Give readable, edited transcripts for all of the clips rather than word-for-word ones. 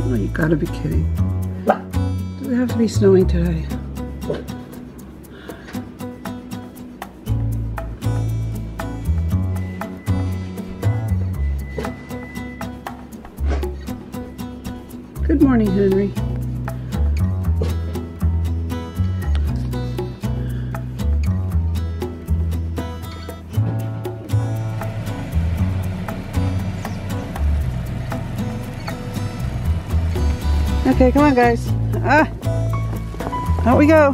Oh, you gotta be kidding. Does it have to be snowing today? Good morning, Henry. Okay, come on, guys. Out we go.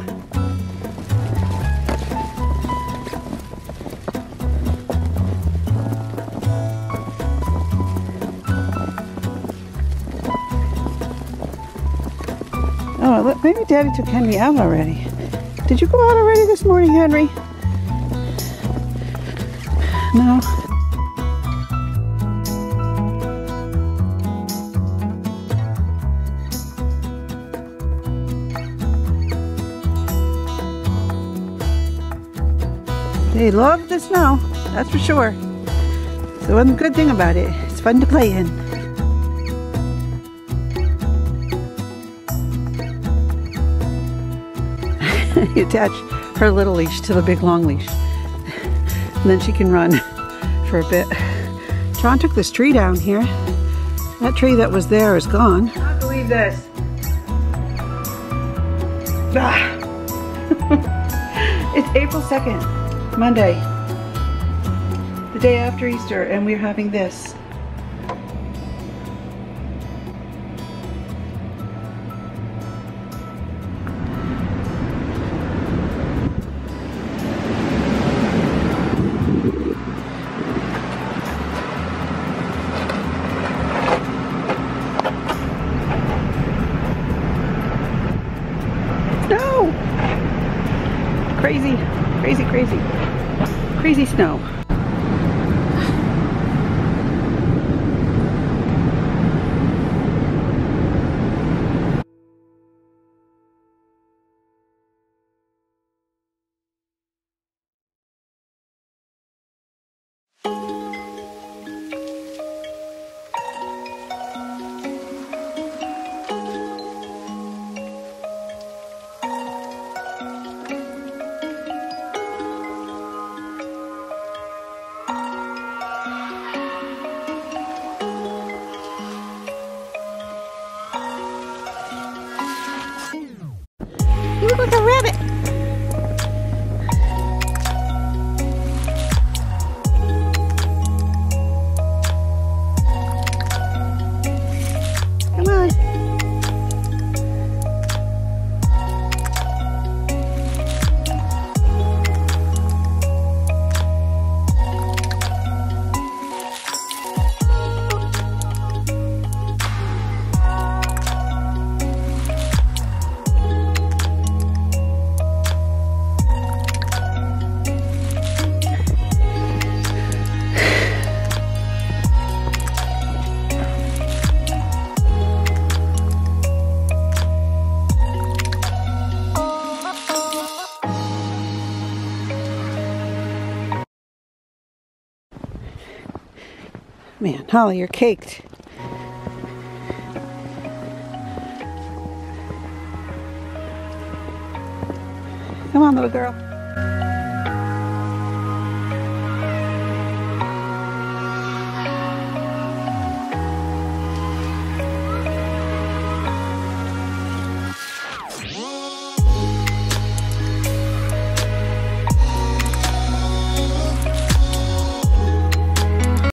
Oh, look, maybe Daddy took Henry out already. Did you go out already this morning, Henry? No. They love the snow, that's for sure. So one good thing about it, it's fun to play in. You attach her little leash to the big long leash. And then she can run for a bit. John took this tree down here. That tree that was there is gone. I can't believe this. It's April 2nd, Monday. The day after Easter, and we're having this. No! Crazy, crazy, crazy, crazy snow. You look like a rabbit. Come on. Man, Holly, you're caked. Come on, little girl.